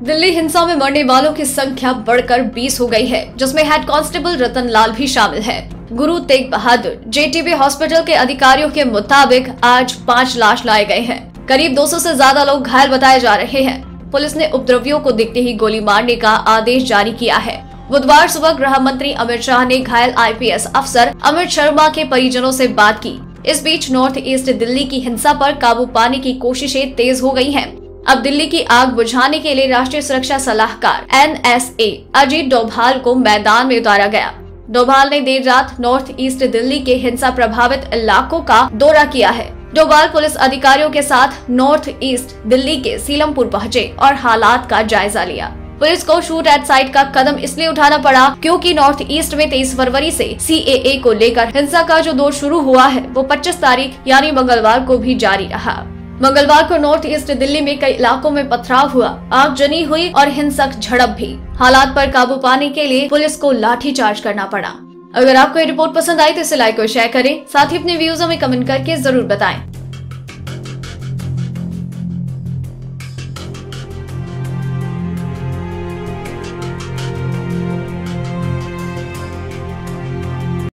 दिल्ली हिंसा में मरने वालों की संख्या बढ़कर 20 हो गई है, जिसमें हेड कांस्टेबल रतन लाल भी शामिल है। गुरु तेग बहादुर जेटीबी हॉस्पिटल के अधिकारियों के मुताबिक आज 5 लाश लाए गए हैं। करीब 200 से ज्यादा लोग घायल बताए जा रहे हैं। पुलिस ने उपद्रवियों को दिखते ही गोली मारने का आदेश जारी किया है। बुधवार सुबह गृह मंत्री अमित शाह ने घायल आईपीएस अफसर अमित शर्मा के परिजनों से बात की। इस बीच नॉर्थ ईस्ट दिल्ली की हिंसा पर काबू पाने की कोशिशें तेज हो गई हैं। अब दिल्ली की आग बुझाने के लिए राष्ट्रीय सुरक्षा सलाहकार NSA अजीत डोभाल को मैदान में उतारा गया। डोभाल ने देर रात नॉर्थ ईस्ट दिल्ली के हिंसा प्रभावित इलाकों का दौरा किया है। डोभाल पुलिस अधिकारियों के साथ नॉर्थ ईस्ट दिल्ली के सीलमपुर पहुंचे और हालात का जायजा लिया। पुलिस को शूट एट साइट का कदम इसलिए उठाना पड़ा क्योंकि नॉर्थ ईस्ट में 23 फरवरी से CAA को लेकर हिंसा का जो दौर शुरू हुआ है वो 25 तारीख यानी मंगलवार को भी जारी रहा। मंगलवार को नॉर्थ ईस्ट दिल्ली में कई इलाकों में पथराव हुआ, आगजनी हुई और हिंसक झड़प भी। हालात पर काबू पाने के लिए पुलिस को लाठीचार्ज करना पड़ा। अगर आपको ये रिपोर्ट पसंद आई तो इसे लाइक और शेयर करें, साथ ही अपने व्यूज हमें कमेंट करके जरूर बताएं।